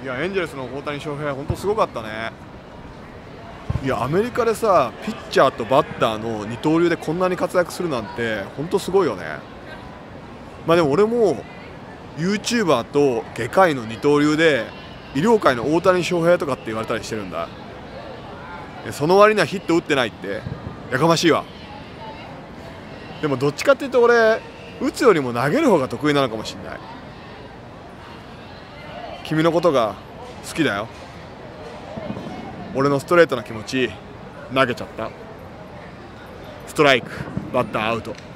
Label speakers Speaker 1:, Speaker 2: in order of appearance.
Speaker 1: いやエンジェルスの大谷翔平本当すごかったね。いやアメリカでさピッチャーとバッターの二刀流でこんなに活躍するなんて本当すごいよね。まあでも俺も YouTuber と外科医の二刀流で医療界の大谷翔平とかって言われたりしてるんだ。その割にはヒット打ってないってやかましいわ。でもどっちかっていうと俺打つよりも投げる方が得意なのかもしれない。君のことが好きだよ。俺のストレートな気持ち投げちゃった。ストライク、バッターアウト。